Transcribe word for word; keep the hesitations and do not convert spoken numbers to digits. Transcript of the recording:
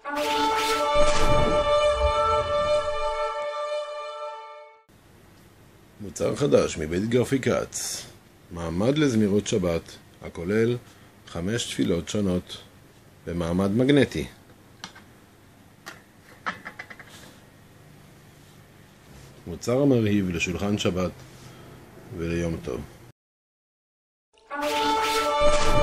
מוצר חדש מבית גרפיקץ, מעמד לזמירות שבת, הכולל חמש תפילות שונות במעמד מגנטי. מוצר המרהיב לשולחן שבת וליום טוב.